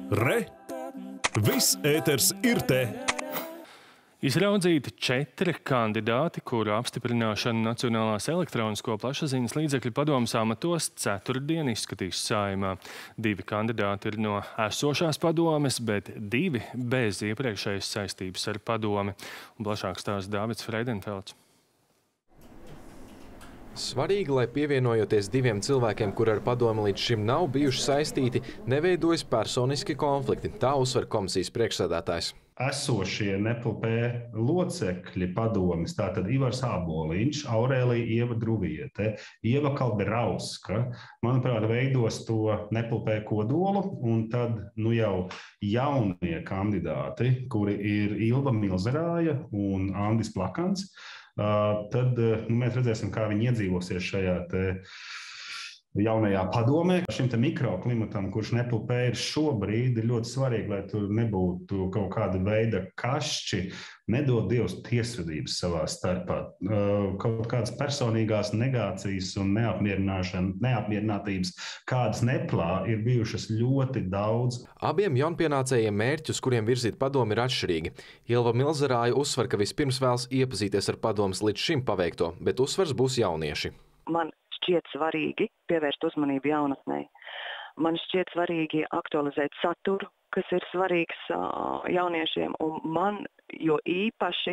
Re! Viss ēters ir te! Izraudzīti 4 kandidāti, kuru apstiprināšanu Nacionālās elektronisko plašsaziņas līdzekļu padomes amatos ceturtdien izskatīs Saeimā. 2 kandidāti ir no esošās padomes, bet 2 bez iepriekšējas saistības ar padomi. Un plašāk stāsta Dāvids Freidenfelds. Svarīgi, lai pievienojoties 2 cilvēkiem, kuri ar padomi līdz šim nav bijuši saistīti, neveidojas personiski konflikti. Tā uzsver komisijas priekšsēdētājs. Esošie NPLP locekļi padomes, tātad Ivars Āboliņš, Aurēlija Ieva Druviete, Ieva Kalberauska, manuprāt, veidos to NPLP kodolu, un tad jau jaunie kandidāti, kuri ir Ilva Milzerāja un Andis Plakans, tad mēs redzēsim, kā viņi iedzīvosies šajā jaunajā padomē. Šim mikroklimatam, kurš NPLP ir šobrīd, ir ļoti svarīgi, lai tur nebūtu kaut kāda veida kašķi, nedod Dievs tiesvedības savā starpā. Kaut kādas personīgās negācijas un neapmierinātības, kādas neplā, ir bijušas ļoti daudz. Abiem jaunpienācējiem mērķi, uz kuriem virzīt padomi, ir atšķirīgi. Ilva Milzerāja uzsver, ka vispirms vēlas iepazīties ar padomes līdz šim paveikto, bet uzsvars būs jaunieši. Man šķiet svarīgi pievērst uzmanību jaunatnei. Man šķiet svarīgi aktualizēt saturu, kas ir svarīgs jauniešiem, un man jo īpaši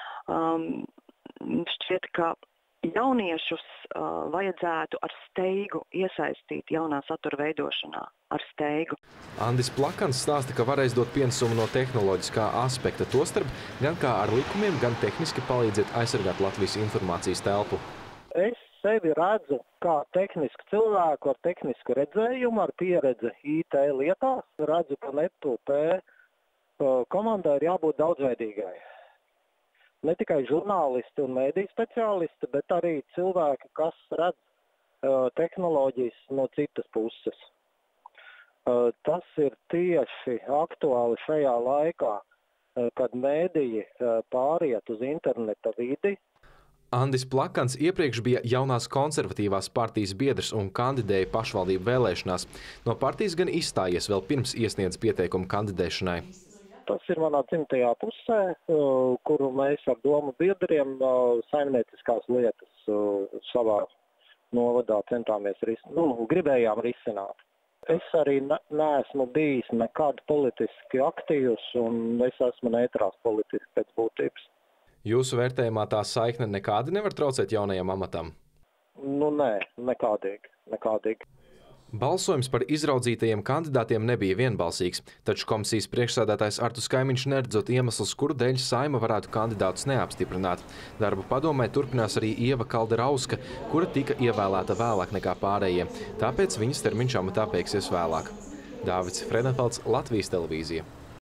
šķiet, ka jauniešus vajadzētu ar steigu iesaistīt jaunā satura veidošanā. Ar steigu. Andis Plakans stāsta, ka varēs dot pienesumu no tehnoloģiskā aspekta, tostarp gan kā ar likumiem, gan tehniski palīdzēt aizsargāt Latvijas informācijas telpu. Es sevi redzu kā tehnisku cilvēku ar tehnisku redzējumu, ar pieredzi IT lietās. Redzu, ka NPLP komandai ir jābūt daudzveidīgai. Ne tikai žurnālisti un mēdīju speciālisti, bet arī cilvēki, kas redz tehnoloģijas no citas puses. Tas ir tieši aktuāli šajā laikā, kad mēdīji pāriet uz interneta vidi. Andis Plakans iepriekš bija jaunās konservatīvās partijas biedrs un kandidēja pašvaldību vēlēšanās. No partijas gan izstājies vēl pirms iesniedz pieteikumu kandidēšanai. Tas ir manā dzimtajā pusē, kuru mēs ar domu biedriem saimnieciskās lietas savā novadā centāmies gribējām risināt. Es arī neesmu bijis nekad politiski aktīvs, un es esmu neitrāls politiski pēc būtības. Jūsu vērtējumā tā saikne nekādi nevar traucēt jaunajam amatam? Nē, nekādīgi. Balsojums par izraudzītajiem kandidātiem nebija vienbalsīgs, taču komisijas priekšsēdētājs Arturs Kaimiņš neredzot iemeslus, kuru dēļ Saeima varētu kandidātus neapstiprināt. Darbu padomē turpinās arī Ieva Kalberauska, kura tika ievēlēta vēlāk nekā pārējie, tāpēc viņas termiņš amatā beigsies vēlāk. Dāvids Freidenfelds, Latvijas televīzija.